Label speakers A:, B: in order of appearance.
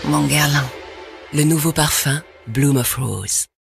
A: Mon Guerlain.
B: Le nouveau parfum Bloom of Rose.